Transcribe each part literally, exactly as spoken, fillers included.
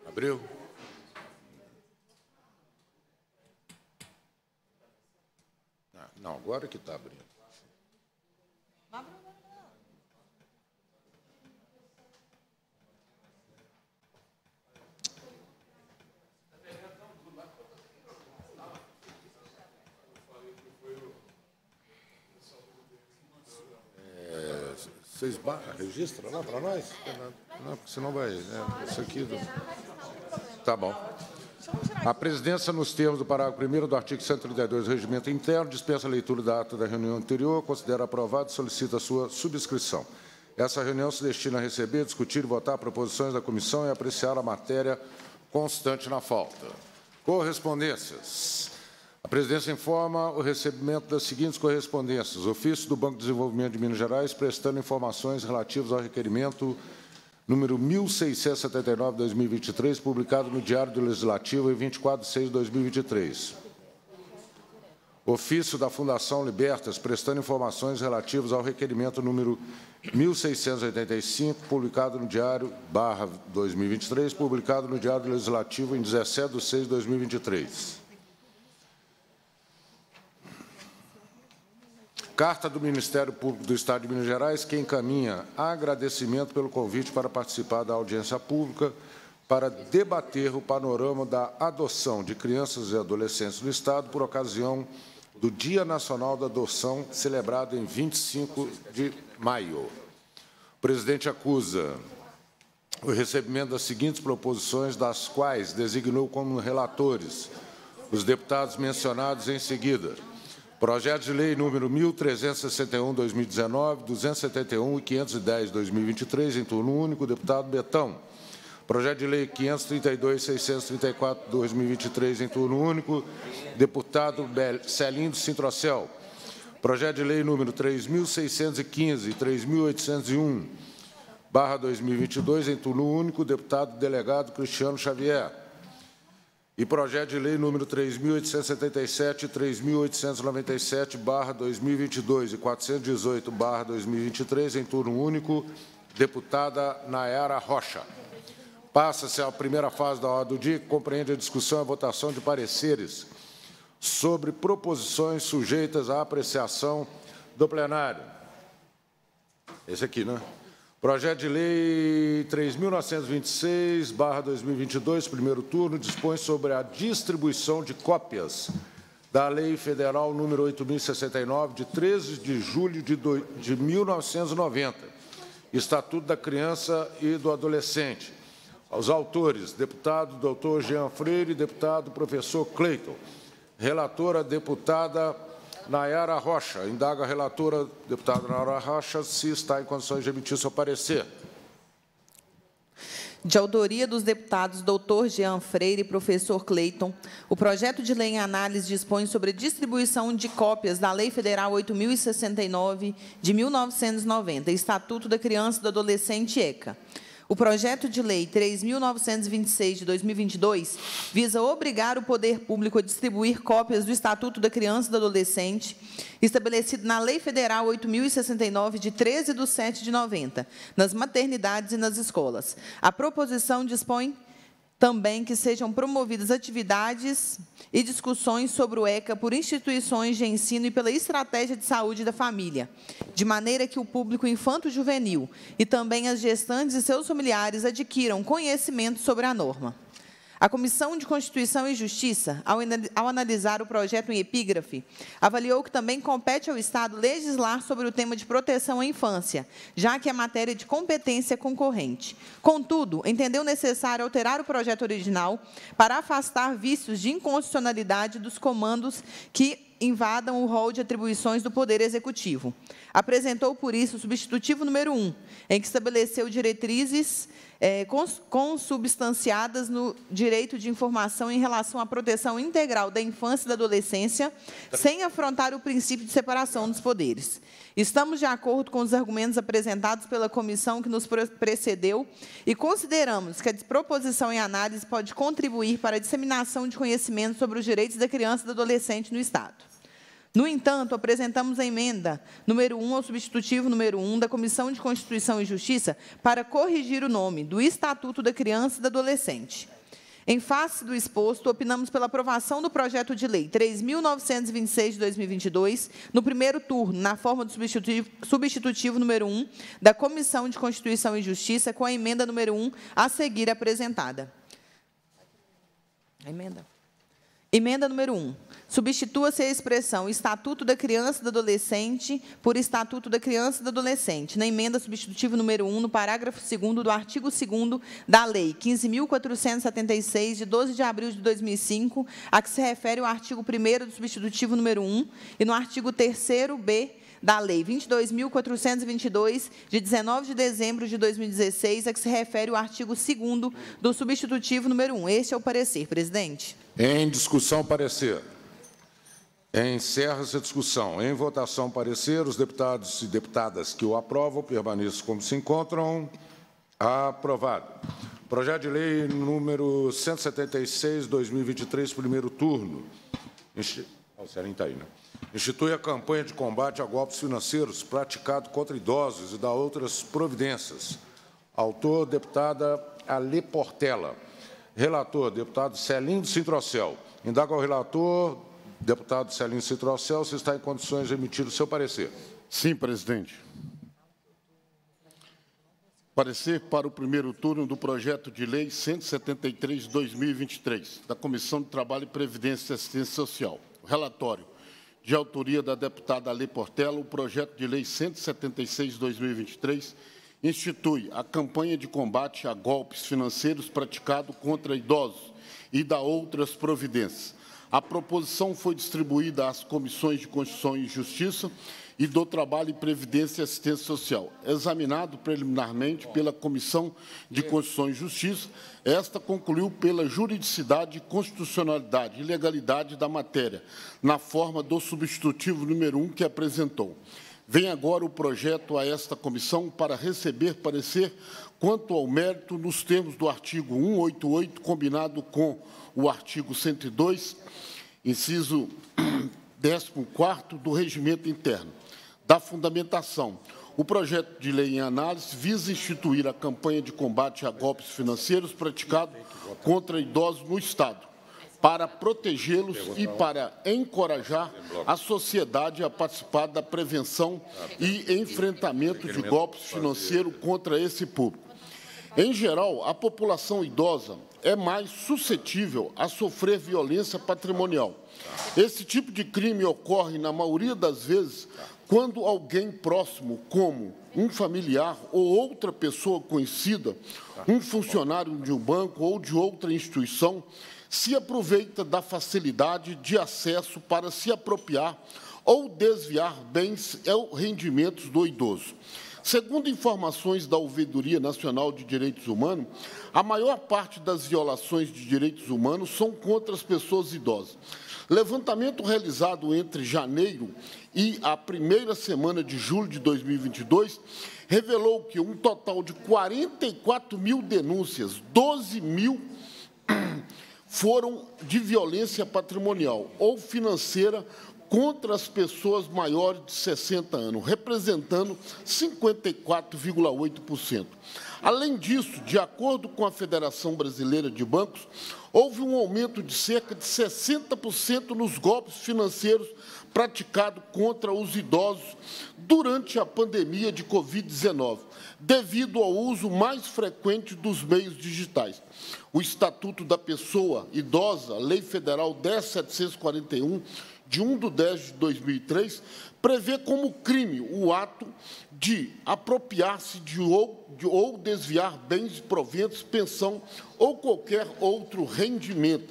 Abriu? Ah, não, agora que está abrindo. É, vocês ba- registram lá para nós? Não, porque senão vai... É, isso aqui... Do... Tá bom. A presidência, nos termos do parágrafo primeiro do artigo cento e trinta e dois do Regimento Interno, dispensa a leitura da ata da reunião anterior, considera aprovado e solicita a sua subscrição. Essa reunião se destina a receber, discutir e votar proposições da comissão e apreciar a matéria constante na falta. Correspondências. A presidência informa o recebimento das seguintes correspondências. Ofício do Banco de Desenvolvimento de Minas Gerais, prestando informações relativas ao requerimento número mil seiscentos e setenta e nove, dois mil e vinte e três, publicado no Diário do Legislativo em vinte e quatro de seis de dois mil e vinte e três. Ofício da Fundação Libertas, prestando informações relativas ao requerimento número mil seiscentos e oitenta e cinco, publicado no Diário barra dois mil e vinte e três, publicado no Diário do Legislativo em dezessete de seis de dois mil e vinte e três. Carta do Ministério Público do Estado de Minas Gerais, que encaminha agradecimento pelo convite para participar da audiência pública para debater o panorama da adoção de crianças e adolescentes do Estado por ocasião do Dia Nacional da Adoção, celebrado em vinte e cinco de maio. O presidente acusa o recebimento das seguintes proposições, das quais designou como relatores os deputados mencionados em seguida. Projeto de Lei número mil trezentos e sessenta e um, dois mil e dezenove, duzentos e setenta e um e quinhentos e dez, dois mil e vinte e três, em turno único, deputado Betão. Projeto de Lei quinhentos e trinta e dois, seiscentos e trinta e quatro, dois mil e vinte e três, em turno único, deputado Celindo Sintrocel. Projeto de Lei número três mil seiscentos e quinze e três mil oitocentos e um, barra dois mil e vinte e dois, em turno único, deputado delegado Cristiano Xavier. E projeto de lei número três mil oitocentos e setenta e sete e três mil oitocentos e noventa e sete, barra dois mil e vinte e dois e quatrocentos e dezoito, barra dois mil e vinte e três, em turno único, deputada Nayara Rocha. Passa-se a primeira fase da ordem do dia, que compreende a discussão e a votação de pareceres sobre proposições sujeitas à apreciação do plenário. Esse aqui, né? Projeto de Lei três mil novecentos e vinte e seis, barra dois mil e vinte e dois, primeiro turno, dispõe sobre a distribuição de cópias da Lei Federal número oito mil e sessenta e nove, de treze de julho de mil novecentos e noventa, Estatuto da Criança e do Adolescente. Aos autores, deputado doutor Jean Freire, deputado professor Cleiton. Relatora, deputada Nayara Rocha. Indaga a relatora, deputada Nayara Rocha, se está em condições de emitir seu parecer. De autoria dos deputados doutor Jean Freire e professor Cleiton, o projeto de lei em análise dispõe sobre a distribuição de cópias da Lei Federal oito mil e sessenta e nove, de mil novecentos e noventa, Estatuto da Criança e do Adolescente, ECA. O projeto de lei três mil novecentos e vinte e seis, de dois mil e vinte e dois, visa obrigar o poder público a distribuir cópias do Estatuto da Criança e do Adolescente, estabelecido na Lei Federal oito mil e sessenta e nove, de treze de setembro de noventa, nas maternidades e nas escolas. A proposição dispõe também que sejam promovidas atividades e discussões sobre o ECA por instituições de ensino e pela estratégia de saúde da família, de maneira que o público infanto-juvenil e também as gestantes e seus familiares adquiram conhecimento sobre a norma. A Comissão de Constituição e Justiça, ao, ao analisar o projeto em epígrafe, avaliou que também compete ao Estado legislar sobre o tema de proteção à infância, já que é matéria de competência concorrente. Contudo, entendeu necessário alterar o projeto original para afastar vícios de inconstitucionalidade dos comandos que invadam o rol de atribuições do Poder Executivo. Apresentou, por isso, o substitutivo número um, em que estabeleceu diretrizes é, consubstanciadas no direito de informação em relação à proteção integral da infância e da adolescência, sem afrontar o princípio de separação dos poderes. Estamos de acordo com os argumentos apresentados pela comissão que nos precedeu e consideramos que a proposição em análise pode contribuir para a disseminação de conhecimento sobre os direitos da criança e do adolescente no Estado. No entanto, apresentamos a emenda número um ao substitutivo número um da Comissão de Constituição e Justiça para corrigir o nome do Estatuto da Criança e do Adolescente. Em face do exposto, opinamos pela aprovação do projeto de lei três mil novecentos e vinte e seis de dois mil e vinte e dois, no primeiro turno, na forma do substitutivo, substitutivo número um da Comissão de Constituição e Justiça, com a emenda número um a seguir apresentada. A emenda. Emenda número um. Substitua-se a expressão Estatuto da Criança e do Adolescente por Estatuto da Criança e do Adolescente, na emenda substitutiva número um, no parágrafo segundo do artigo segundo da Lei quinze mil quatrocentos e setenta e seis, de doze de abril de dois mil e cinco, a que se refere o artigo primeiro do substitutivo número um, e no artigo terceiro B da Lei vinte e dois mil quatrocentos e vinte e dois, de dezenove de dezembro de dois mil e dezesseis, a que se refere o artigo segundo do substitutivo número um. Este é o parecer, presidente. Em discussão, parecer. Encerra-se a discussão. Em votação, parecer. Os deputados e deputadas que o aprovam permaneçam como se encontram. Aprovado. Projeto de lei número cento e setenta e seis, dois mil e vinte e três, primeiro turno. O Cearim está aí, né? Institui a campanha de combate a golpes financeiros praticado contra idosos e dá outras providências. Autor, deputada Ale Portela. Relator, deputado Celino Sintrocel. Indaga ao relator, deputado Celino Sintrocel, se está em condições de emitir o seu parecer. Sim, presidente. Parecer para o primeiro turno do projeto de lei cento e setenta e três de dois mil e vinte e três, da Comissão de Trabalho, Previdência e Assistência Social. Relatório, de autoria da deputada Ale Portela, o projeto de lei cento e setenta e seis de dois mil e vinte e três institui a campanha de combate a golpes financeiros praticado contra idosos e dá outras providências. A proposição foi distribuída às comissões de Constituição e Justiça e do Trabalho, Previdência e Assistência Social. Examinado preliminarmente pela Comissão de Constituição e Justiça, esta concluiu pela juridicidade, constitucionalidade e legalidade da matéria, na forma do substitutivo número um que apresentou. Vem agora o projeto a esta comissão para receber parecer quanto ao mérito nos termos do artigo cento e oitenta e oito, combinado com o artigo cento e dois, inciso décimo quarto do Regimento Interno. Da fundamentação, o projeto de lei em análise visa instituir a campanha de combate a golpes financeiros praticado contra idosos no Estado, para protegê-los e para encorajar a sociedade a participar da prevenção e enfrentamento de golpes financeiros contra esse público. Em geral, a população idosa é mais suscetível a sofrer violência patrimonial. Esse tipo de crime ocorre, na maioria das vezes, quando alguém próximo, como um familiar ou outra pessoa conhecida, um funcionário de um banco ou de outra instituição, se aproveita da facilidade de acesso para se apropriar ou desviar bens ou rendimentos do idoso. Segundo informações da Ouvidoria Nacional de Direitos Humanos, a maior parte das violações de direitos humanos são contra as pessoas idosas. Levantamento realizado entre janeiro e a primeira semana de julho de dois mil e vinte e dois revelou que um total de quarenta e quatro mil denúncias, doze mil foram de violência patrimonial ou financeira contra as pessoas maiores de sessenta anos, representando cinquenta e quatro vírgula oito por cento. Além disso, de acordo com a Federação Brasileira de Bancos, houve um aumento de cerca de sessenta por cento nos golpes financeiros praticados contra os idosos durante a pandemia de Covid dezenove, devido ao uso mais frequente dos meios digitais. O Estatuto da Pessoa Idosa, Lei Federal dez mil setecentos e quarenta e um, de um de dez de dois mil e três, prevê como crime o ato de apropriar-se de ou, de ou desviar bens de proventos, pensão ou qualquer outro rendimento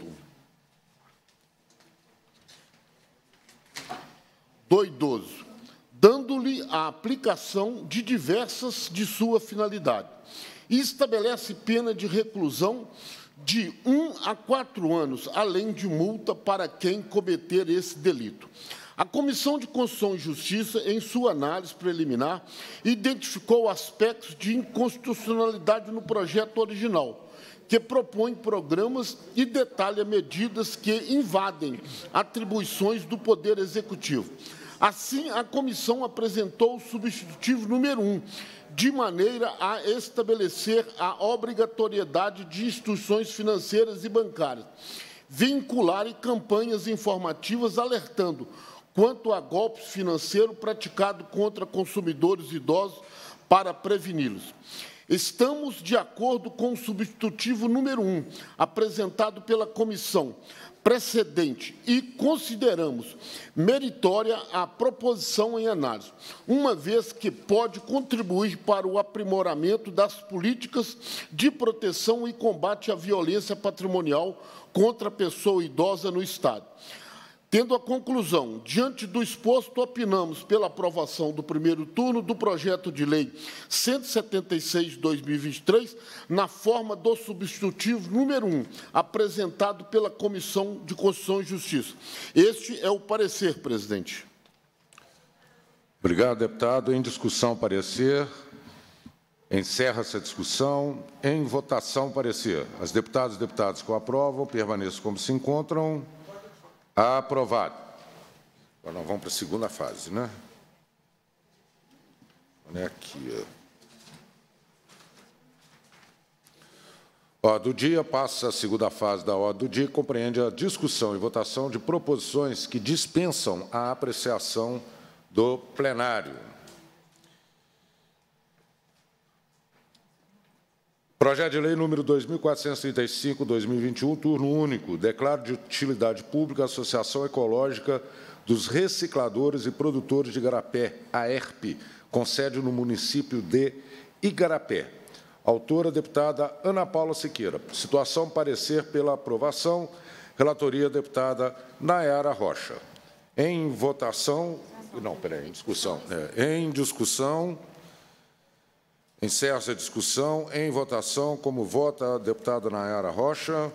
do idoso, dando-lhe a aplicação de diversas de sua finalidade, e estabelece pena de reclusão de um a quatro anos, além de multa para quem cometer esse delito. A Comissão de Constituição e Justiça, em sua análise preliminar, identificou aspectos de inconstitucionalidade no projeto original, que propõe programas e detalha medidas que invadem atribuições do Poder Executivo. Assim, a comissão apresentou o substitutivo número um, de maneira a estabelecer a obrigatoriedade de instituições financeiras e bancárias vincularem campanhas informativas alertando quanto a golpes financeiros praticados contra consumidores idosos para preveni-los. Estamos de acordo com o substitutivo número um, apresentado pela comissão precedente, e consideramos meritória a proposição em análise, uma vez que pode contribuir para o aprimoramento das políticas de proteção e combate à violência patrimonial contra a pessoa idosa no Estado. Tendo a conclusão, diante do exposto, opinamos pela aprovação do primeiro turno do projeto de lei cento e setenta e seis de dois mil e vinte e três, na forma do substitutivo número um, apresentado pela Comissão de Constituição e Justiça. Este é o parecer, presidente. Obrigado, deputado. Em discussão, parecer. Encerra-se a discussão. Em votação, parecer. As deputadas e deputados que o aprovam permaneçam como se encontram. Aprovado. Agora nós vamos para a segunda fase, né? Olha aqui. Ordem do dia, passa a segunda fase da ordem do dia, que compreende a discussão e votação de proposições que dispensam a apreciação do plenário. Projeto de lei número dois mil quatrocentos e trinta e cinco, dois mil e vinte e um, turno único. Declaro de utilidade pública a Associação Ecológica dos Recicladores e Produtores de Igarapé, a E R P, com sede no município de Igarapé. Autora, deputada Ana Paula Siqueira. Situação, parecer pela aprovação. Relatoria, deputada Nayara Rocha. Em votação... Não, peraí, em discussão. É, em discussão... Encerra-se a discussão. Em votação, como vota a deputada Nayara Rocha?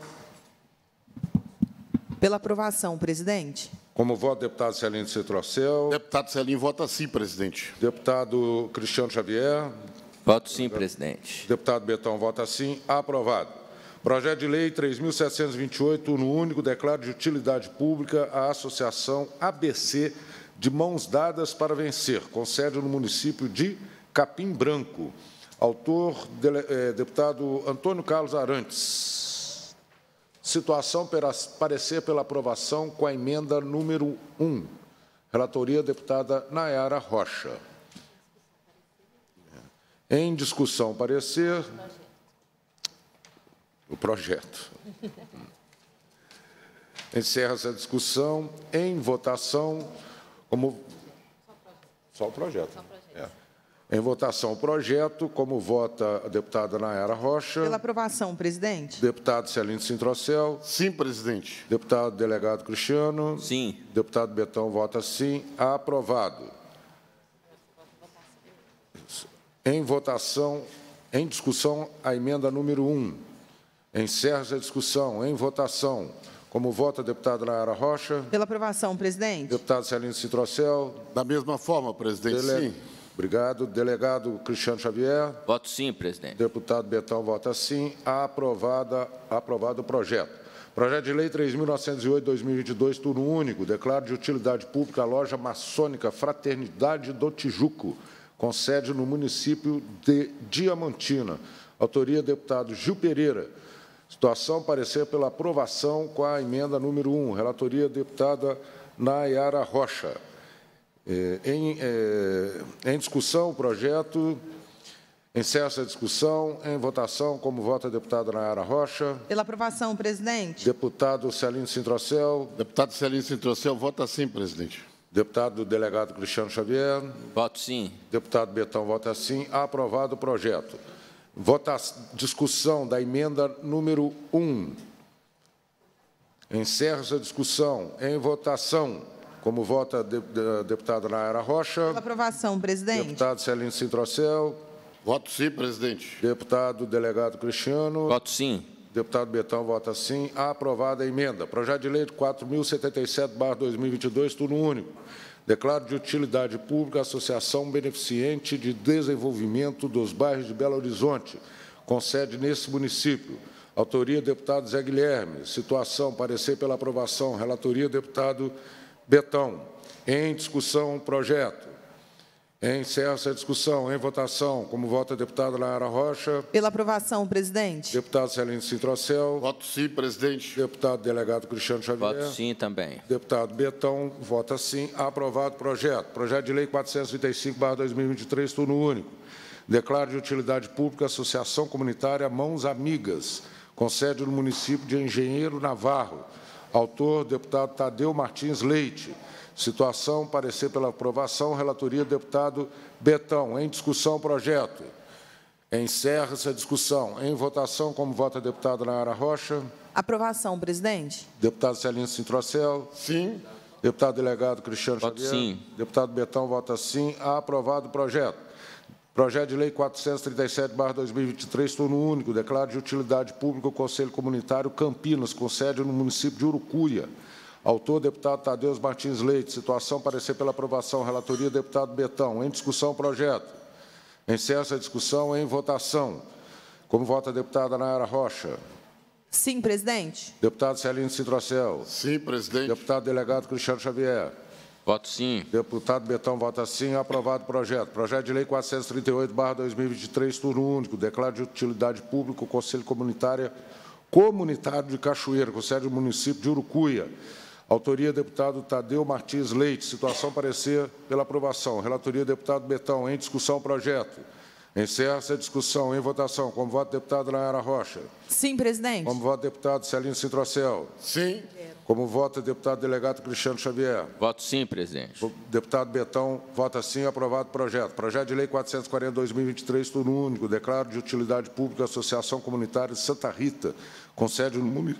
Pela aprovação, presidente. Como vota o deputado Celino Citrocel? Deputado Celino vota sim, presidente. Deputado Cristiano Xavier? Voto sim, presidente. Deputado Betão vota sim. Aprovado. Projeto de lei três mil setecentos e vinte e oito, turno único, declaro de utilidade pública a Associação A B C de Mãos Dadas para Vencer, com sede no município de Capim Branco. Autor, dele, eh, deputado Antônio Carlos Arantes. Situação, para parecer pela aprovação com a emenda número um. Relatoria, deputada Nayara Rocha. Em discussão, parecer... O projeto. Encerra-se a discussão. Em votação, como... Só o projeto. Só o projeto. É. Em votação, o projeto, como vota a deputada Nayara Rocha. Pela aprovação, presidente. Deputado Celino Citrocel. Sim, presidente. Deputado delegado Cristiano. Sim. Deputado Betão vota sim. Aprovado. Em votação, em discussão, a emenda número um. Encerra-se a discussão. Em votação, como vota a deputada Nayara Rocha. Pela aprovação, presidente. Deputado Celino Citrocel. Da mesma forma, presidente, Dele... sim. Obrigado. Delegado Cristiano Xavier. Voto sim, presidente. Deputado Betão vota sim. Aprovada, aprovado o projeto. Projeto de lei três mil novecentos e oito, dois mil e vinte e dois, turno único. Declaro de utilidade pública a loja maçônica Fraternidade do Tijuco, com sede no município de Diamantina. Autoria, deputado Gil Pereira. Situação, parecer pela aprovação com a emenda número um. Relatoria, deputada Nayara Rocha. É, em, é, em discussão, o projeto. Encerra-se a discussão. Em votação, como vota a deputada Nayara Rocha. Pela aprovação, presidente. Deputado Celino Citrocel. Deputado Celino Citrocel vota sim, presidente. Deputado delegado Cristiano Xavier. Voto sim. Deputado Betão vota sim. Aprovado o projeto. Vota, discussão da emenda número um. Encerra-se a discussão. Em votação, como vota a deputada Nayara Rocha. Pela aprovação, presidente. Deputado Celino Citrocel. Voto sim, presidente. Deputado delegado Cristiano. Voto sim. Deputado Betão vota sim. Aprovada a emenda. Projeto de lei quatro mil e setenta e sete barra dois mil e vinte e dois, turno único. Declaro de utilidade pública a Associação Beneficente de Desenvolvimento dos Bairros de Belo Horizonte, com sede nesse município. Autoria, deputado Zé Guilherme. Situação, parecer pela aprovação. Relatoria, deputado Betão. Em discussão, projeto. Encerra-se a discussão. Em votação, como vota a deputada Nayara Rocha. Pela aprovação, presidente. Deputado Celino Citrocel. Voto sim, presidente. Deputado delegado Cristiano Xavier. Voto sim também. Deputado Betão, vota sim. Aprovado o projeto. Projeto de lei quatrocentos e trinta e cinco barra dois mil e vinte e três, turno único. Declaro de utilidade pública a Associação Comunitária Mãos Amigas, com sede no município de Engenheiro Navarro. Autor, deputado Tadeu Martins Leite. Situação, parecer pela aprovação. Relatoria, deputado Betão. Em discussão, projeto. Encerra-se a discussão. Em votação, como vota a deputada Nayara Rocha. Aprovação, presidente. Deputado Celino Citrocel. Sim. Deputado delegado Cristiano Voto Xavier. sim. Deputado Betão vota sim. Aprovado o projeto. Projeto de lei quatrocentos e trinta e sete barra dois mil e vinte e três, turno único. Declaro de utilidade pública o Conselho Comunitário Campinas, com sede no município de Urucuia. Autor, deputado Tadeu Martins Leite. Situação, parecer pela aprovação. Relatoria, deputado Betão. Em discussão, projeto. Encerra-se a discussão. Em votação. Como vota a deputada Nayara Rocha. Sim, presidente. Deputado Celino Citrocel. Sim, presidente. Deputado delegado Cristiano Xavier. Voto sim. Deputado Betão vota sim. Aprovado o projeto. Projeto de lei quatrocentos e trinta e oito barra dois mil e vinte e três, turno único. Declaro de utilidade pública o Conselho Comunitário, Comunitário de Cachoeira, com sede no município de Urucuia. Autoria, deputado Tadeu Martins Leite. Situação, parecer pela aprovação. Relatoria, deputado Betão. Em discussão, projeto. Encerra-se a discussão. Em votação. Como vota a deputada Nayara Rocha. Sim, presidente. Como vota a deputado Celino Citrocel. Sim. Como vota o deputado delegado Cristiano Xavier. Voto sim, presidente. O deputado Betão vota sim. Aprovado o projeto. Projeto de lei quatrocentos e quarenta barra dois mil e vinte e três, turno único. Declaro de utilidade pública a Associação Comunitária de Santa Rita, com sede no, muni...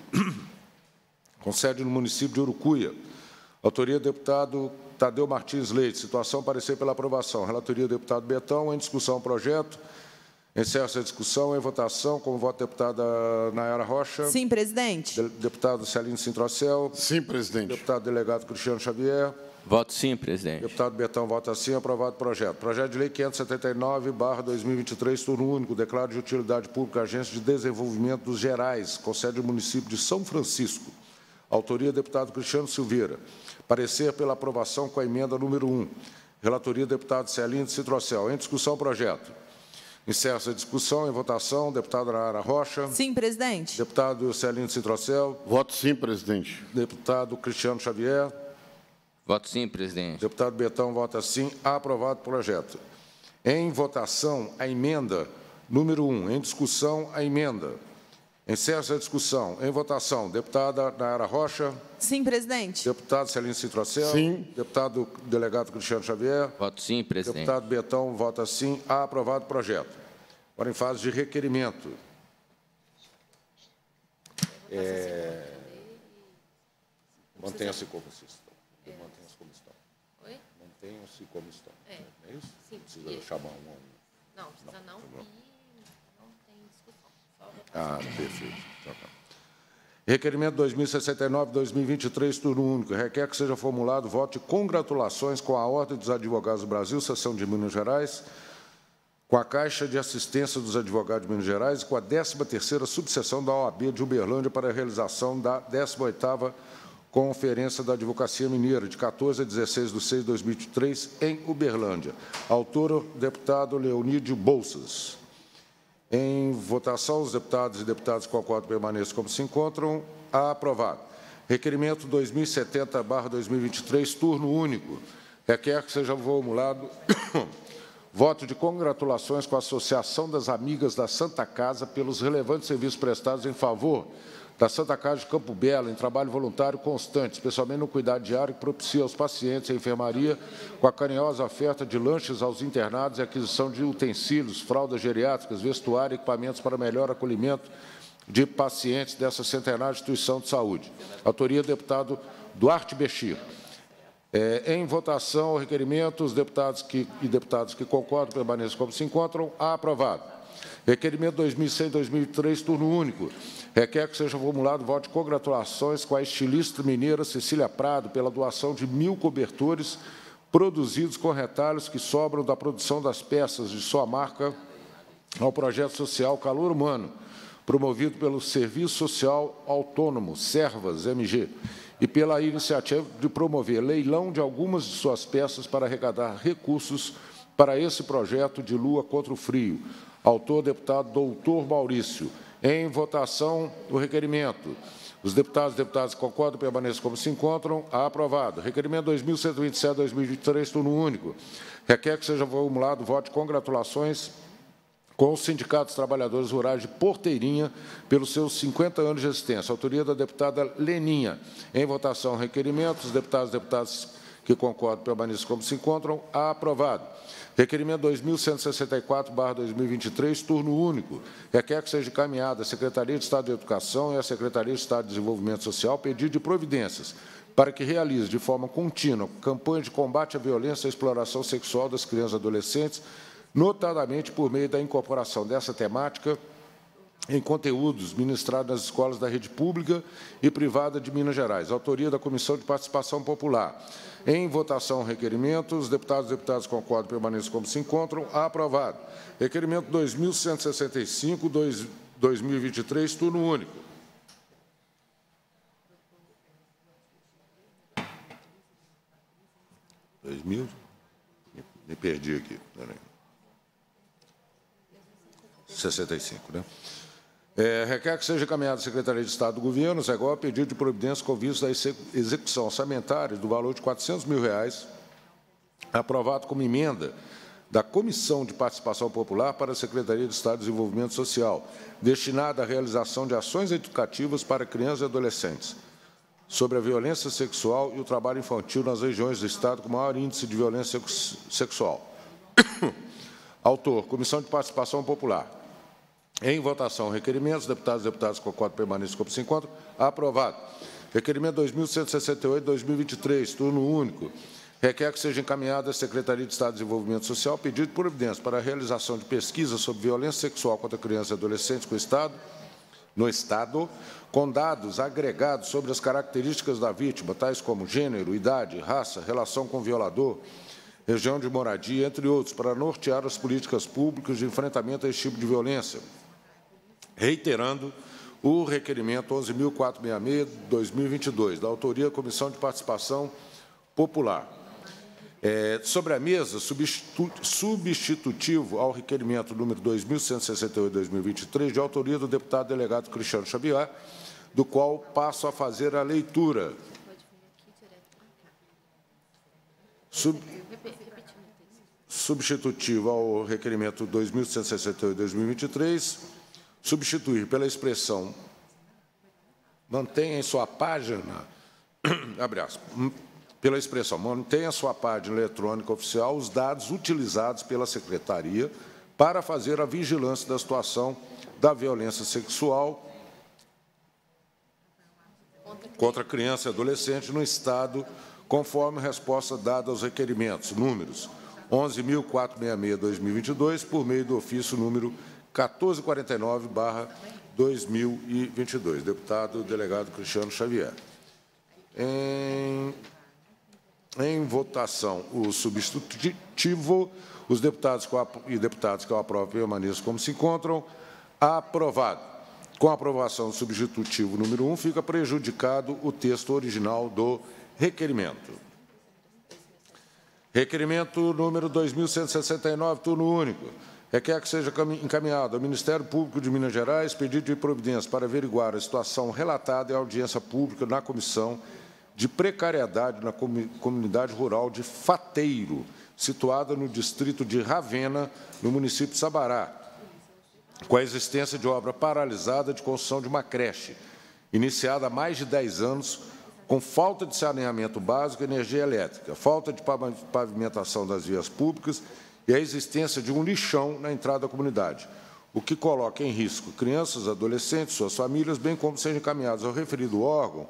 com sede no município de Urucuia. Autoria, deputado Tadeu Martins Leite. Situação, parecer pela aprovação. Relatoria, deputado Betão. Em discussão, projeto. Encerra-se a discussão. Em votação, como vota a deputada Nayara Rocha. Sim, presidente. De, deputado Celino Citrocel. Sim, presidente. Deputado delegado Cristiano Xavier. Voto sim, presidente. Deputado Betão vota sim. Aprovado o projeto. Projeto de lei quinhentos e setenta e nove barra dois mil e vinte e três, turno único. Declaro de utilidade pública a Agência de Desenvolvimento dos Gerais, com sede no município de São Francisco. Autoria, deputado Cristiano Silveira. Parecer pela aprovação com a emenda número um. Relatoria, deputado Celino Citrocel. Em discussão, projeto. Encerra-se a discussão. Em votação, deputada Nayara Rocha. Sim, presidente. Deputado Celino Citrocel. Voto sim, presidente. Deputado Cristiano Xavier. Voto sim, presidente. Deputado Betão vota sim. Aprovado o projeto. Em votação, a emenda número um. Em discussão, a emenda. Encerra-se a discussão. Em votação, deputada Nayara Rocha. Sim, presidente. Deputado Celino Citrocel. Sim. Deputado delegado Cristiano Xavier. Voto sim, presidente. Deputado Betão vota sim. Aprovado o projeto. Agora, em fase de requerimento. É... Mantenha-se como estão. Mantenha-se como estão. Oi? Mantenham-se como estão. É. É isso? Sim. Não precisa chamar um a um. Não, precisa não, e não tem discussão. Só votação. Ah, perfeito. Então, tá. Requerimento dois mil e sessenta e nove barra dois mil e vinte e três, turno único. Requer que seja formulado voto de congratulações com a Ordem dos Advogados do Brasil, seção de Minas Gerais, com a Caixa de Assistência dos Advogados de Minas Gerais e com a décima terceira subseção da O A B de Uberlândia para a realização da décima oitava Conferência da Advocacia Mineira, de quatorze a dezesseis de seis de dois mil e vinte e três, em Uberlândia. Autor, deputado Leonídio Bolsas. Em votação, os deputados e deputadas que concordam permaneçam como se encontram. Aprovado. Requerimento dois mil e setenta barra dois mil e vinte e três, turno único. Requer que seja formulado voto de congratulações com a Associação das Amigas da Santa Casa pelos relevantes serviços prestados em favor da Santa Casa de Campo Belo, em trabalho voluntário constante, especialmente no cuidado diário que propicia aos pacientes e enfermaria, com a carinhosa oferta de lanches aos internados e aquisição de utensílios, fraldas geriátricas, vestuário e equipamentos para melhor acolhimento de pacientes dessa centenária instituição de saúde. Autoria, deputado Duarte Bechir. É, em votação, o requerimento, os deputados que, e deputadas que concordam permaneçam como se encontram. Aprovado. Requerimento dois mil e cem, dois mil e três, turno único. Requer que seja formulado voto de congratulações com a estilista mineira Cecília Prado pela doação de mil cobertores produzidos com retalhos que sobram da produção das peças de sua marca ao projeto social Calor Humano, promovido pelo Serviço Social Autônomo, Servas, M G, e pela iniciativa de promover leilão de algumas de suas peças para arrecadar recursos para esse projeto de Lua contra o Frio. Autor, deputado doutor Maurício. Em votação, o requerimento. Os deputados e deputadas que concordam permaneçam como se encontram. Aprovado. Requerimento dois mil cento e vinte e sete, dois mil e vinte e três, turno único. Requer que seja formulado voto de congratulações com os sindicatos trabalhadores rurais de Porteirinha pelos seus cinquenta anos de existência. Autoria da deputada Leninha. Em votação, requerimento. Os deputados e deputadas que concordam permaneçam como se encontram. Aprovado. Requerimento dois mil cento e sessenta e quatro barra dois mil e vinte e três, turno único. Requer que seja encaminhada à Secretaria de Estado de Educação e à Secretaria de Estado de Desenvolvimento Social pedido de providências para que realize de forma contínua campanha de combate à violência e à exploração sexual das crianças e adolescentes, notadamente por meio da incorporação dessa temática em conteúdos ministrados nas escolas da rede pública e privada de Minas Gerais. Autoria da Comissão de Participação Popular. Em votação, requerimento. Os deputados e deputadas concordam permaneçam como se encontram. Aprovado. Requerimento dois mil cento e sessenta e cinco, dois mil e vinte e três, turno único. dois mil? Me perdi aqui. sessenta e cinco, né? É, requer que seja encaminhado à Secretaria de Estado do Governo, Segov, pedido de providência com vista à execução orçamentária do valor de quatrocentos mil reais, aprovado como emenda da Comissão de Participação Popular para a Secretaria de Estado de Desenvolvimento Social, destinada à realização de ações educativas para crianças e adolescentes, sobre a violência sexual e o trabalho infantil nas regiões do Estado com maior índice de violência sexual. Autor, Comissão de Participação Popular. Em votação, requerimentos. Deputados e deputadas que concordam permaneçam como se encontram. Aprovado. Requerimento dois mil cento e sessenta e oito, dois mil e vinte e três, turno único. Requer que seja encaminhado à Secretaria de Estado de Desenvolvimento Social pedido de providência para a realização de pesquisa sobre violência sexual contra crianças e adolescentes com o Estado, no Estado, com dados agregados sobre as características da vítima, tais como gênero, idade, raça, relação com o violador, região de moradia, entre outros, para nortear as políticas públicas de enfrentamento a esse tipo de violência. Reiterando o requerimento onze mil quatrocentos e sessenta e seis, dois mil e vinte e dois, da autoria da Comissão de Participação Popular. É, sobre a mesa, substitu substitutivo ao requerimento número dois mil cento e sessenta e oito, dois mil e vinte e três, de autoria do deputado delegado Cristiano Xavier, do qual passo a fazer a leitura. Sub substitutivo ao requerimento dois mil cento e sessenta e oito, dois mil e vinte e três, substituir pela expressão mantenha em sua página, abre aspas, pela expressão mantenha em sua página eletrônica oficial os dados utilizados pela Secretaria para fazer a vigilância da situação da violência sexual contra criança e adolescente no Estado, conforme resposta dada aos requerimentos, números onze mil quatrocentos e sessenta e seis, dois mil e vinte e dois, por meio do ofício número quatorze quarenta e nove barra dois mil e vinte e dois. Deputado delegado Cristiano Xavier. Em, em votação, o substitutivo, os deputados e deputadas que o aprovam permaneçam como se encontram. Aprovado. Com a aprovação do substitutivo número um, fica prejudicado o texto original do requerimento. Requerimento número dois mil cento e sessenta e nove, turno único. Requer que seja encaminhado ao Ministério Público de Minas Gerais pedido de providência para averiguar a situação relatada em audiência pública na Comissão de Precariedade na Comunidade Rural de Fateiro, situada no distrito de Ravena, no município de Sabará, com a existência de obra paralisada de construção de uma creche, iniciada há mais de dez anos, com falta de saneamento básico e energia elétrica, falta de pavimentação das vias públicas e a existência de um lixão na entrada da comunidade, o que coloca em risco crianças, adolescentes, suas famílias, bem como sejam encaminhados ao referido órgão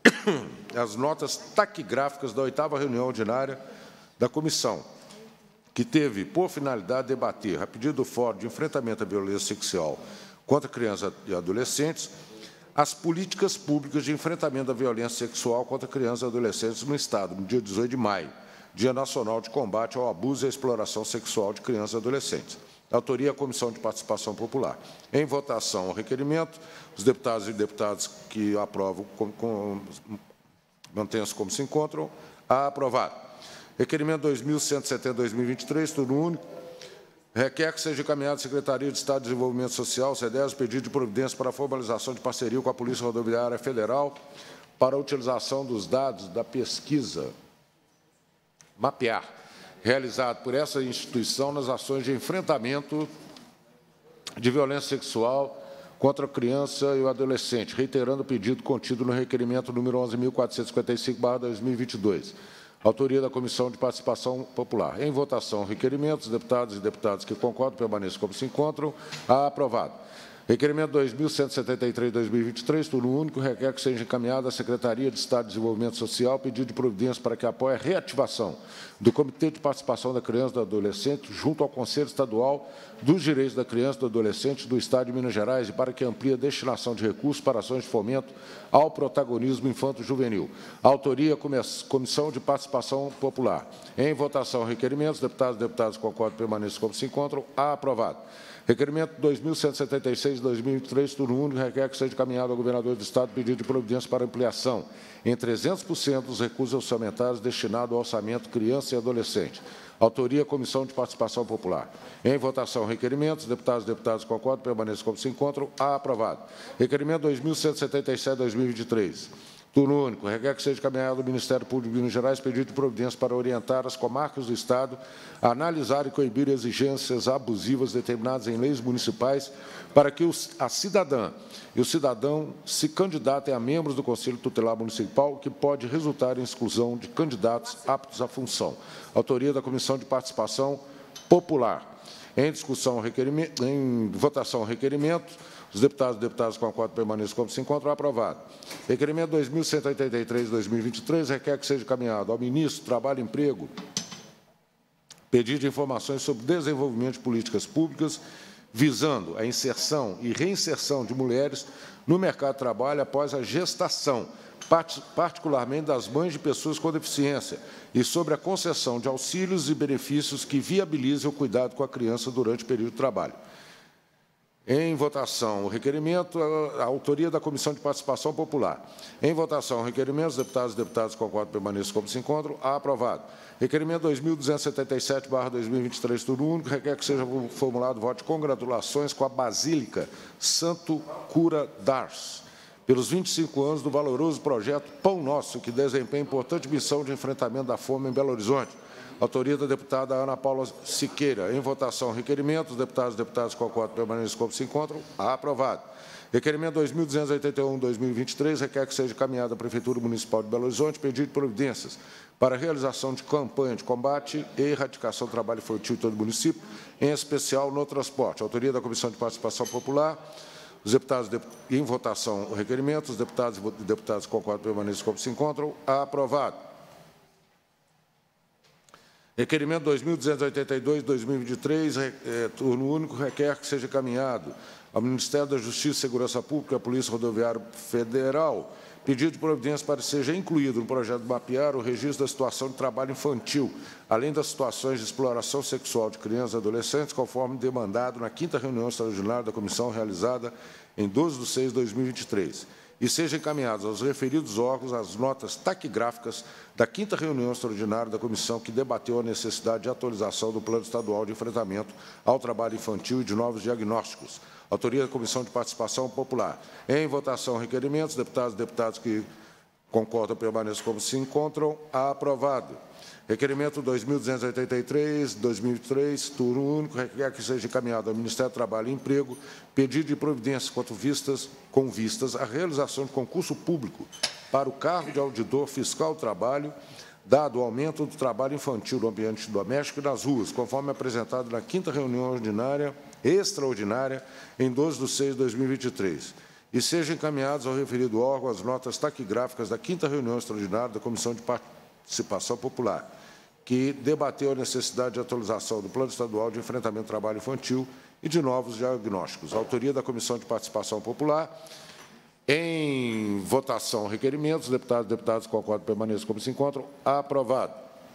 as notas taquigráficas da oitava reunião ordinária da comissão, que teve por finalidade debater, a pedido do Fórum de Enfrentamento à Violência Sexual contra Crianças e Adolescentes, as políticas públicas de enfrentamento à violência sexual contra crianças e adolescentes no Estado, no dia dezoito de maio, Dia Nacional de Combate ao Abuso e à Exploração Sexual de Crianças e Adolescentes. Autoria, a Comissão de Participação Popular. Em votação, o requerimento, os deputados e deputadas que aprovam, com, com, mantenham-se como se encontram, aprovado. Requerimento dois mil cento e setenta barra dois mil e vinte e três, turno único, requer que seja encaminhado à Secretaria de Estado de Desenvolvimento Social, SEDES, pedido de providência para a formalização de parceria com a Polícia Rodoviária Federal para a utilização dos dados da pesquisa Mapear, realizado por essa instituição nas ações de enfrentamento de violência sexual contra a criança e o adolescente, reiterando o pedido contido no requerimento número onze mil quatrocentos e cinquenta e cinco barra dois mil e vinte e dois. Autoria da Comissão de Participação Popular. Em votação, requerimentos, deputados e deputadas que concordam permaneçam como se encontram. Aprovado. Requerimento dois mil cento e setenta e três barra dois mil e vinte e três, turno único, requer que seja encaminhado à Secretaria de Estado de Desenvolvimento Social pedido de providência para que apoie a reativação do Comitê de Participação da Criança e do Adolescente junto ao Conselho Estadual dos Direitos da Criança e do Adolescente do Estado de Minas Gerais e para que amplie a destinação de recursos para ações de fomento ao protagonismo infanto-juvenil. Autoria, Comissão de Participação Popular. Em votação, requerimentos, deputados e deputadas concordam permaneçam como se encontram. Aprovado. Requerimento dois mil cento e setenta e seis barra dois mil e vinte e três, turno único, requer que seja encaminhado ao governador do Estado pedido de providência para ampliação em trezentos por cento dos recursos orçamentários destinados ao orçamento criança e adolescente. Autoria, Comissão de Participação Popular. Em votação, requerimentos, deputados e deputadas concordam, permaneçam como se encontram. Aprovado. Requerimento dois mil cento e setenta e sete barra dois mil e vinte e três. Turno único. Requer que seja encaminhado ao Ministério Público de Minas Gerais pedido de providência para orientar as comarcas do Estado a analisar e coibir exigências abusivas determinadas em leis municipais para que os, a cidadã e o cidadão se candidatem a membros do Conselho Tutelar Municipal, que pode resultar em exclusão de candidatos aptos à função. Autoria da Comissão de Participação Popular. Em discussão, requerimento, em votação, requerimento, os deputados e deputadas com concordam permaneçam como se encontram. Aprovado. Requerimento dois mil cento e oitenta e três barra dois mil e vinte e três requer que seja encaminhado ao ministro do Trabalho e Emprego pedido de informações sobre desenvolvimento de políticas públicas visando a inserção e reinserção de mulheres no mercado de trabalho após a gestação, particularmente das mães de pessoas com deficiência, e sobre a concessão de auxílios e benefícios que viabilizem o cuidado com a criança durante o período de trabalho. Em votação, o requerimento, a autoria da Comissão de Participação Popular. Em votação, o requerimento, os deputados e deputadas concordam permaneçam como se encontram. Aprovado. Requerimento dois mil duzentos e setenta e sete barra dois mil e vinte e três, turno único, requer que seja formulado voto de congratulações com a Basílica Santo Cura d'Ars, pelos vinte e cinco anos do valoroso projeto Pão Nosso, que desempenha importante missão de enfrentamento da fome em Belo Horizonte. Autoria da deputada Ana Paula Siqueira. Em votação, requerimento. Os deputados e deputadas concordam permaneçam como se encontram. Aprovado. Requerimento dois mil duzentos e oitenta e um barra dois mil e vinte e três requer que seja encaminhado à Prefeitura Municipal de Belo Horizonte pedido de providências para a realização de campanha de combate e erradicação do trabalho infantil em todo o município, em especial no transporte. Autoria da Comissão de Participação Popular. Os deputados, em votação, o requerimento. Os deputados e deputadas concordam permaneçam como se encontram. Aprovado. Requerimento dois mil duzentos e oitenta e dois barra dois mil e vinte e três, é, turno único, requer que seja encaminhado ao Ministério da Justiça e Segurança Pública e à Polícia Rodoviária Federal pedido de providência para que seja incluído no projeto Mapear o registro da situação de trabalho infantil, além das situações de exploração sexual de crianças e adolescentes, conforme demandado na quinta reunião extraordinária da comissão realizada em doze de seis de dois mil e vinte e três. E sejam encaminhados aos referidos órgãos as notas taquigráficas da quinta reunião extraordinária da comissão que debateu a necessidade de atualização do Plano Estadual de Enfrentamento ao Trabalho Infantil e de novos diagnósticos. Autoria da Comissão de Participação Popular. Em votação, requerimentos. Deputados e deputadas que concordam permaneçam como se encontram. Aprovado. Requerimento dois mil duzentos e oitenta e três barra dois mil e vinte e três, turno único, requer que seja encaminhado ao Ministério do Trabalho e Emprego pedido de providência quanto vistas, com vistas à realização de concurso público para o cargo de auditor fiscal do trabalho, dado o aumento do trabalho infantil no ambiente doméstico e nas ruas, conforme apresentado na quinta reunião ordinária, extraordinária, em doze de seis de dois mil e vinte e três. E sejam encaminhados ao referido órgão as notas taquigráficas da quinta reunião extraordinária da Comissão de Participação Popular, que debateu a necessidade de atualização do Plano Estadual de Enfrentamento ao Trabalho Infantil e de novos diagnósticos. Autoria da Comissão de Participação Popular. Em votação, requerimentos. Deputados e deputadas concordam, permaneçam como se encontram. Aprovado.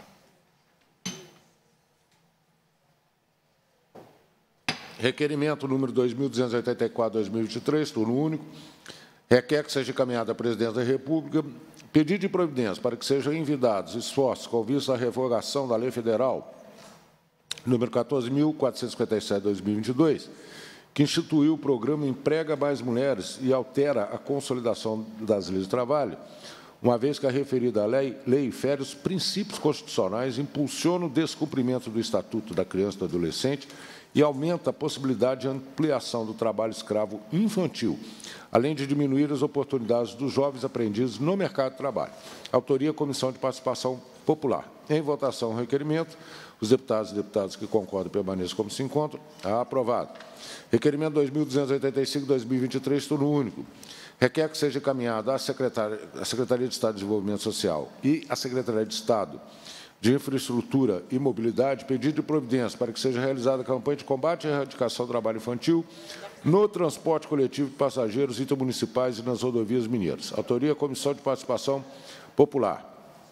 Requerimento número dois mil duzentos e oitenta e quatro, dois mil e vinte e três, turno único. Requer que seja encaminhado à Presidência da República pedido de providência para que sejam envidados esforços com vista à revogação da Lei Federal número quatorze mil quatrocentos e cinquenta e sete, dois mil e vinte e dois, que instituiu o programa Emprega Mais Mulheres e altera a consolidação das leis de trabalho, uma vez que a referida lei, lei fere os princípios constitucionais, impulsiona o descumprimento do Estatuto da Criança e do Adolescente e aumenta a possibilidade de ampliação do trabalho escravo infantil, além de diminuir as oportunidades dos jovens aprendizes no mercado de trabalho. Autoria, Comissão de Participação Popular. Em votação, o requerimento. Os deputados e deputadas que concordam permaneçam como se encontram. Aprovado. Requerimento dois mil duzentos e oitenta e cinco, dois mil e vinte e três, turno único. Requer que seja encaminhado à Secretaria, à Secretaria de Estado de Desenvolvimento Social e à Secretaria de Estado de Infraestrutura e Mobilidade, pedido de providência para que seja realizada a campanha de combate à erradicação do trabalho infantil no transporte coletivo de passageiros intermunicipais e nas rodovias mineiras. Autoria, Comissão de Participação Popular.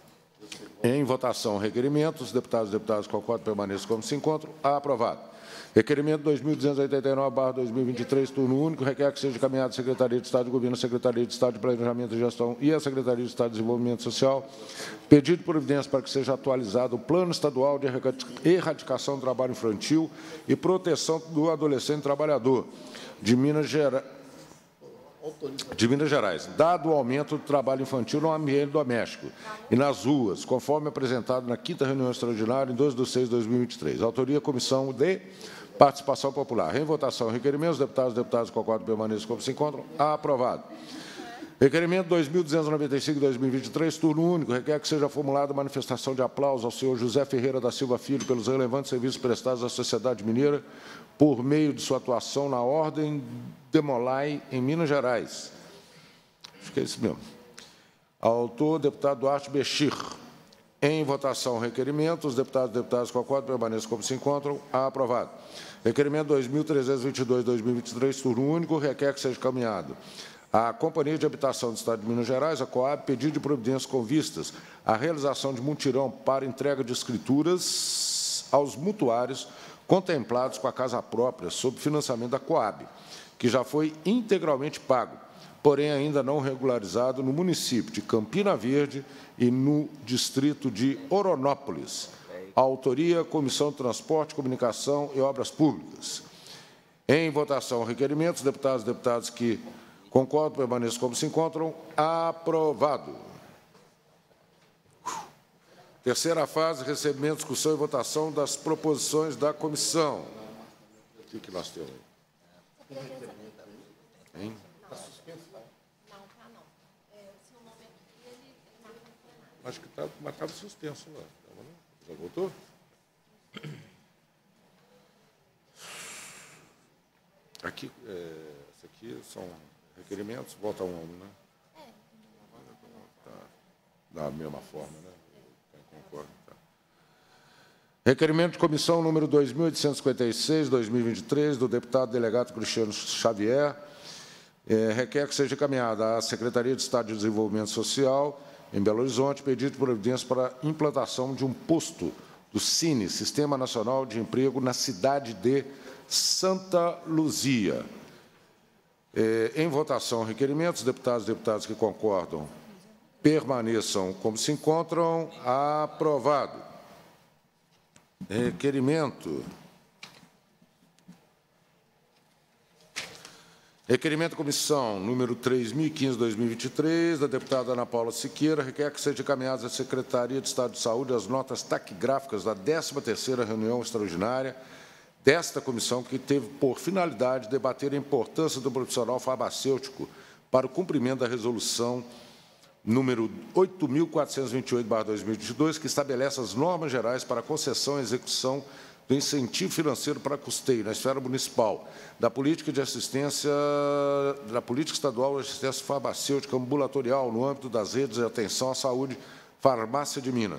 Em votação, requerimentos. Os deputados e deputadas concordam, permaneçam como se encontram. Aprovado. Requerimento dois mil duzentos e oitenta e nove, barra dois mil e vinte e três, turno único, requer que seja encaminhado à Secretaria de Estado de Governo, à Secretaria de Estado de Planejamento e Gestão e à Secretaria de Estado de Desenvolvimento Social, pedido de providência para que seja atualizado o Plano Estadual de Erradicação do Trabalho Infantil e Proteção do Adolescente Trabalhador de Minas Gerais, de Minas Gerais, dado o aumento do trabalho infantil no ambiente doméstico e nas ruas, conforme apresentado na quinta reunião extraordinária, em doze de seis de dois mil e vinte e três. Autoria, Comissão de Participação Popular. Em votação, requerimentos. Deputados e deputadas concordam, permaneçam como se encontram. Aprovado. Requerimento dois mil duzentos e noventa e cinco, dois mil e vinte e três, turno único, requer que seja formulada manifestação de aplauso ao senhor José Ferreira da Silva Filho pelos relevantes serviços prestados à sociedade mineira por meio de sua atuação na Ordem Demolai, em Minas Gerais. Acho que é isso mesmo. Autor, deputado Duarte Bechir. Em votação, requerimento. Os deputados e deputadas concordam, permaneçam como se encontram. Aprovado. Requerimento dois mil trezentos e vinte e dois, dois mil e vinte e três, turno único, requer que seja encaminhado à Companhia de Habitação do Estado de Minas Gerais, a Coab, pedido de providência com vistas à realização de mutirão para entrega de escrituras aos mutuários contemplados com a casa própria sob financiamento da Coab, que já foi integralmente pago, porém ainda não regularizado no município de Campina Verde e no distrito de Oronópolis. A autoria, Comissão de Transporte, Comunicação e Obras Públicas. Em votação, requerimentos. Deputados e deputadas que concordam, permaneçam como se encontram. Aprovado. Terceira fase, recebimento, discussão e votação das proposições da comissão. O que, que nós temos aí? Hein? Acho que está marcado suspenso lá. Já voltou? Aqui, é, esse aqui são requerimentos, volta um a um, né? Tá, da mesma forma, né? Concordo, tá. Requerimento de comissão número dois mil oitocentos e cinquenta e seis, dois mil e vinte e três, do deputado delegado Cristiano Xavier, é, requer que seja encaminhada à Secretaria de Estado de Desenvolvimento Social, em Belo Horizonte, pedido de providência para a implantação de um posto do Cine, Sistema Nacional de Emprego, na cidade de Santa Luzia. É, em votação, requerimentos. Deputados e deputadas que concordam, permaneçam como se encontram. Aprovado. Requerimento. Requerimento da comissão número três mil e quinze, dois mil e vinte e três, da deputada Ana Paula Siqueira, requer que seja encaminhadas à Secretaria de Estado de Saúde as notas taquigráficas da décima terceira reunião extraordinária desta comissão, que teve por finalidade debater a importância do profissional farmacêutico para o cumprimento da resolução número oito mil quatrocentos e vinte e oito, barra dois mil e vinte e dois, que estabelece as normas gerais para a concessão e execução do incentivo financeiro para custeio na esfera municipal da política de assistência, da política estadual de assistência farmacêutica ambulatorial no âmbito das redes de atenção à saúde Farmácia de Minas,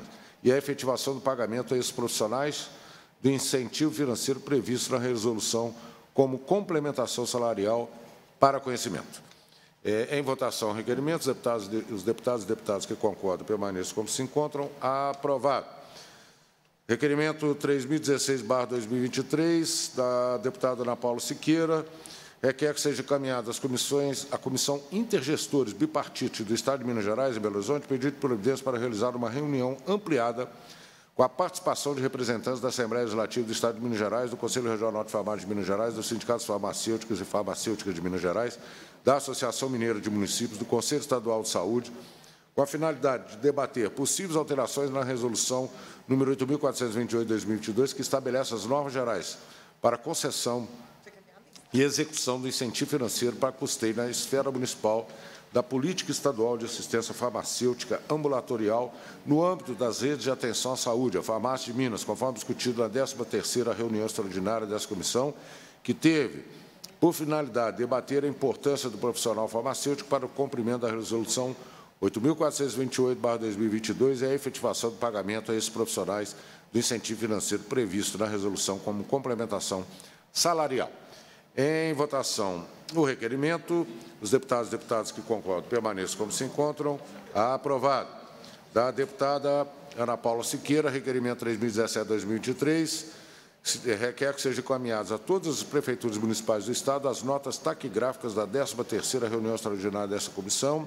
e a efetivação do pagamento a esses profissionais do incentivo financeiro previsto na resolução como complementação salarial para conhecimento. É, em votação, o requerimento, os deputados, os deputados e deputadas que concordam permaneçam como se encontram. Aprovado. Requerimento três mil e dezesseis barra dois mil e vinte e três, da deputada Ana Paula Siqueira, requer que seja encaminhado às comissões, à Comissão Intergestores Bipartite do Estado de Minas Gerais e Belo Horizonte, pedido de providência para realizar uma reunião ampliada com a participação de representantes da Assembleia Legislativa do Estado de Minas Gerais, do Conselho Regional de Farmácia de Minas Gerais, dos Sindicatos Farmacêuticos e Farmacêuticas de Minas Gerais, da Associação Mineira de Municípios, do Conselho Estadual de Saúde, com a finalidade de debater possíveis alterações na resolução número oito mil quatrocentos e vinte e oito, barra dois mil e vinte e dois, que estabelece as normas gerais para concessão e execução do incentivo financeiro para custeio na esfera municipal da Política Estadual de Assistência Farmacêutica Ambulatorial no âmbito das redes de atenção à saúde, a Farmácia de Minas, conforme discutido na décima terceira reunião extraordinária dessa comissão, que teve por finalidade debater a importância do profissional farmacêutico para o cumprimento da resolução oito mil quatrocentos e vinte e oito, barra dois mil e vinte e dois e a efetivação do pagamento a esses profissionais do incentivo financeiro previsto na resolução como complementação salarial. Em votação, o requerimento, os deputados e deputadas que concordam permaneçam como se encontram. Aprovado. Da deputada Ana Paula Siqueira, requerimento três mil e dezessete barra dois mil e vinte e três, requer que sejam encaminhadas a todas as prefeituras municipais do Estado as notas taquigráficas da décima terceira reunião extraordinária dessa comissão,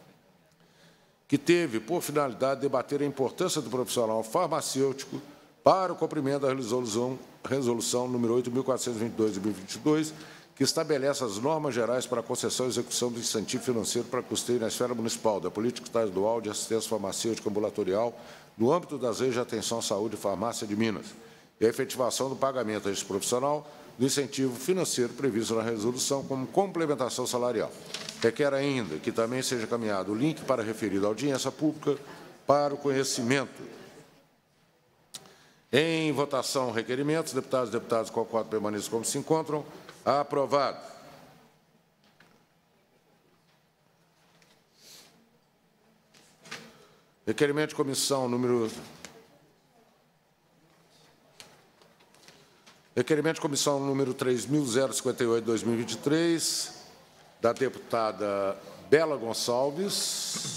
que teve por finalidade debater a importância do profissional farmacêutico para o cumprimento da resolução, resolução número oito mil quatrocentos e vinte e dois, de dois mil e vinte e dois, que estabelece as normas gerais para a concessão e execução do incentivo financeiro para custeio na esfera municipal da Política Estadual de Assistência Farmacêutica Ambulatorial no âmbito das redes de atenção à saúde e farmácia de Minas, e a efetivação do pagamento a este profissional do incentivo financeiro previsto na resolução como complementação salarial. Requer ainda que também seja encaminhado o link para a referida audiência pública para o conhecimento. Em votação, requerimentos, deputados e deputadas concordam permaneçam como se encontram. Aprovado. Requerimento de comissão número... Requerimento de comissão número três mil cinquenta e oito, dois mil e vinte e três, da deputada Bela Gonçalves.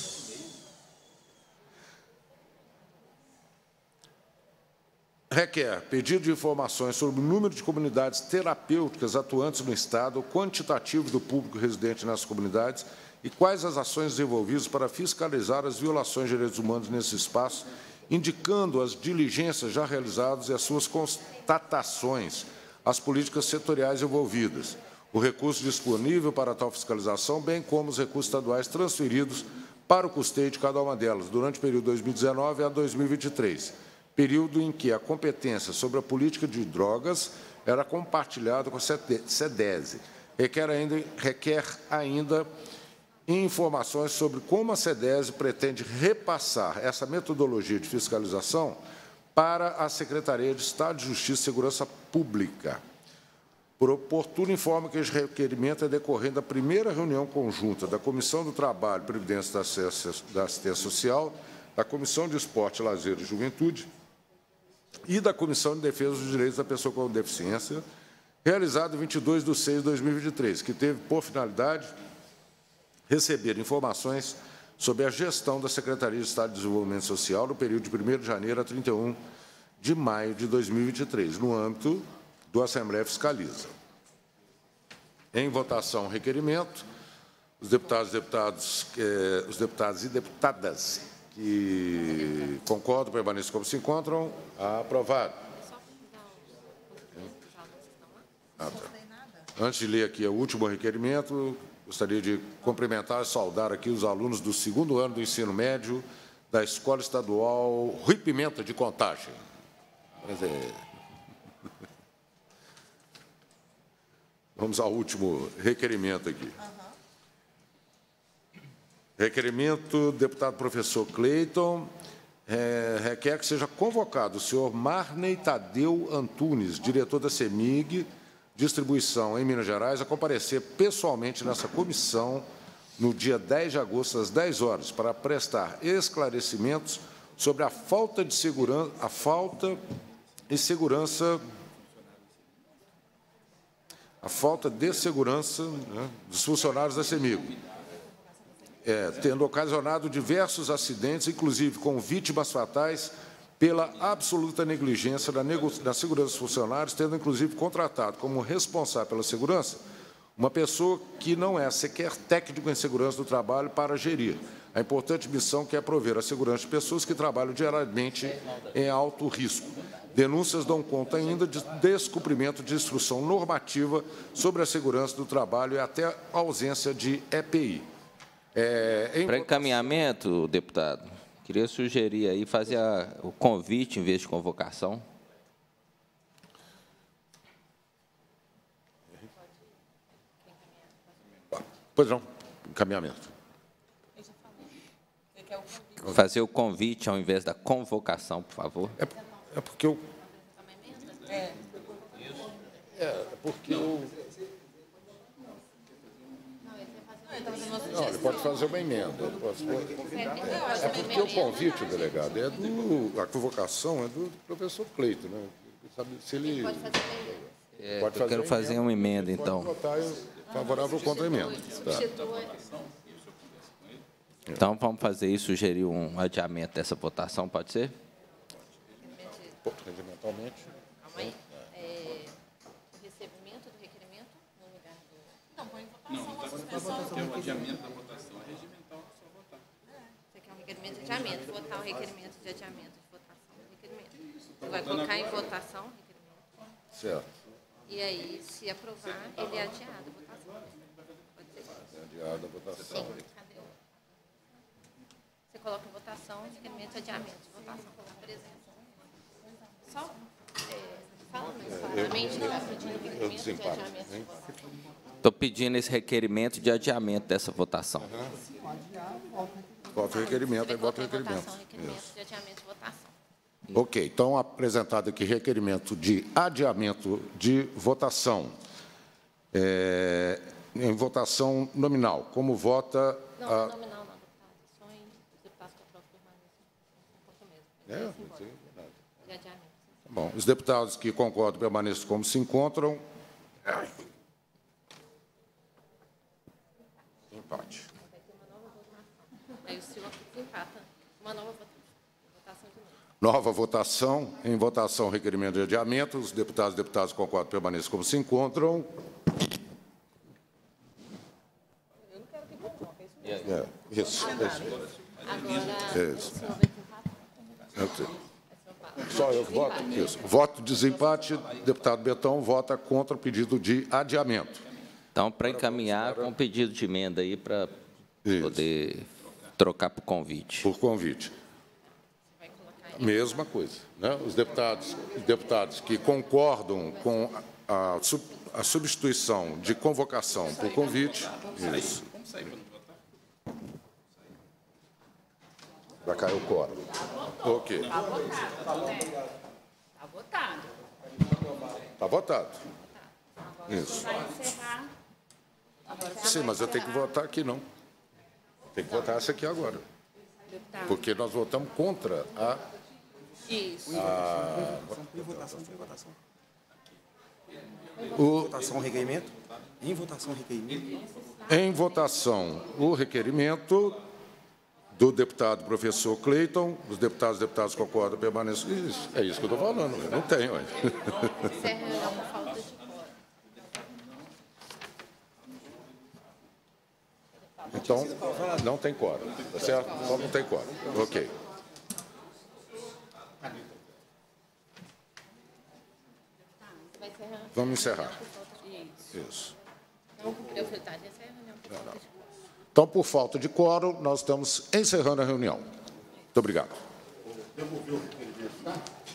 Requer pedido de informações sobre o número de comunidades terapêuticas atuantes no Estado, o quantitativo do público residente nessas comunidades e quais as ações desenvolvidas para fiscalizar as violações de direitos humanos nesse espaço, indicando as diligências já realizadas e as suas constatações, as políticas setoriais envolvidas, o recurso disponível para tal fiscalização, bem como os recursos estaduais transferidos para o custeio de cada uma delas, durante o período dois mil e dezenove a dois mil e vinte e três, período em que a competência sobre a política de drogas era compartilhada com a SEDESE. Requer ainda, requer ainda informações sobre como a SEDESE pretende repassar essa metodologia de fiscalização para a Secretaria de Estado de Justiça e Segurança Pública. Por oportuno, informo que este requerimento é decorrente da primeira reunião conjunta da Comissão do Trabalho, Previdência e da Assistência Social, da Comissão de Esporte, Lazer e Juventude e da Comissão de Defesa dos Direitos da Pessoa com Deficiência, realizado em vinte e dois de seis de dois mil e vinte e três, que teve por finalidade receber informações sobre a gestão da Secretaria de Estado de Desenvolvimento Social no período de primeiro de janeiro a trinta e um de maio de dois mil e vinte e três, no âmbito do Assembleia Fiscaliza. Em votação, requerimento, os deputados e deputados, eh, os deputados e deputadas que concordam permaneçam como se encontram. Aprovado. Ah, tá. Antes de ler aqui o último requerimento, gostaria de cumprimentar e saudar aqui os alunos do segundo ano do ensino médio da Escola Estadual Rui Pimenta de Contagem. Vamos ao último requerimento aqui. Requerimento do deputado professor Cleiton, é, requer que seja convocado o senhor Marney Tadeu Antunes, diretor da CEMIG, Distribuição em Minas Gerais, a comparecer pessoalmente nessa comissão no dia dez de agosto, às dez horas, para prestar esclarecimentos sobre a falta de segurança, a falta de segurança, a falta de segurança, né, dos funcionários da CEMIG, é, tendo ocasionado diversos acidentes, inclusive com vítimas fatais, pela absoluta negligência da, nego... da segurança dos funcionários, tendo, inclusive, contratado como responsável pela segurança uma pessoa que não é sequer técnico em segurança do trabalho para gerir a importante missão que é prover a segurança de pessoas que trabalham diariamente em alto risco. Denúncias dão conta ainda de descumprimento de instrução normativa sobre a segurança do trabalho e até ausência de E P I. É, em... Para encaminhamento, deputado, queria sugerir aí fazer a, o convite em vez de convocação. Pois não, encaminhamento. Fazer o convite ao invés da convocação, por favor. É, é porque eu... É, é porque eu... Não, ele pode fazer uma emenda. Ele pode... É porque o convite, delegado, é do... A convocação é do professor Cleiton, né? Sabe, se ele... Pode fazer uma emenda. É, pode eu quero fazer uma emenda, então. Pode votar favorável contra a emenda. Tá. Então, vamos fazer isso, sugerir um adiamento dessa votação, pode ser? Regimentalmente. Calma aí. É, o recebimento do requerimento no lugar do... Não, põe em votação a suspensão. Porque o adiamento da votação é regimental, só votar. Você quer um requerimento de adiamento, votar o requerimento de adiamento de votação do requerimento. Você vai colocar em votação o requerimento. Certo. E aí, se aprovar, ele é adiado a votação. Pode ser? É adiada a votação. Sim. Cadê o... Você coloca em votação o requerimento de adiamento de votação. Apresenta. Só é, fala mais claramente, está pedindo o requerimento de adiamento de votação. Estou pedindo esse requerimento de adiamento dessa votação. Vota o requerimento, aí vota o Você vai colocar em requerimento. votação o requerimento de adiamento de votação. Ok, então apresentado aqui requerimento de adiamento de votação. É, em votação nominal. Como vota... Não, a... nominal não, deputado. Só em deputados que aprovam permaneçam. É, Mesmo. sim, De adiamento. bom, os deputados que concordam permaneçam como se encontram. Empate. Aí o senhor empata. Uma nova votação. Votação de novo. Nova votação. Em votação, requerimento de adiamento. Os deputados e deputadas que concordam permaneçam como se encontram. Eu não quero que convoque, é isso mesmo. É, isso, isso. Agora, Isso. o senhor vai empatar? Eu sei. Só eu que voto? Isso. Voto de desempate. Deputado Betão vota contra o pedido de adiamento. Então, para encaminhar com pedido de emenda aí, para Isso. poder trocar por convite. Por convite. Vai colocar aí. Mesma coisa. Né? Os deputados, os deputados que concordam com a, sub- a substituição de convocação por convite. Isso. Vai cair o quórum. Ok. Está votado. Está votado. Isso. Vai encerrar. Sim, mas eu tenho que votar aqui, não. Tem que votar essa aqui agora. Deputado. Porque nós votamos contra a... Isso. Em votação, em votação. O, Votação, requerimento. Em votação, requerimento. em votação, o requerimento do deputado professor Cleiton, os deputados e deputadas concordam, permaneçam. Isso, é isso que eu estou falando, eu não tenho. Ué. Encerra é uma falta de quórum. Então, não tem quórum, tá certo? Então, não tem quórum. Ok. Vai encerrar. Vamos encerrar. Isso. Isso. Não cumpriu a filtragem. Encerra a reunião por falta de quórum. Então, por falta de quórum, nós estamos encerrando a reunião. Muito obrigado.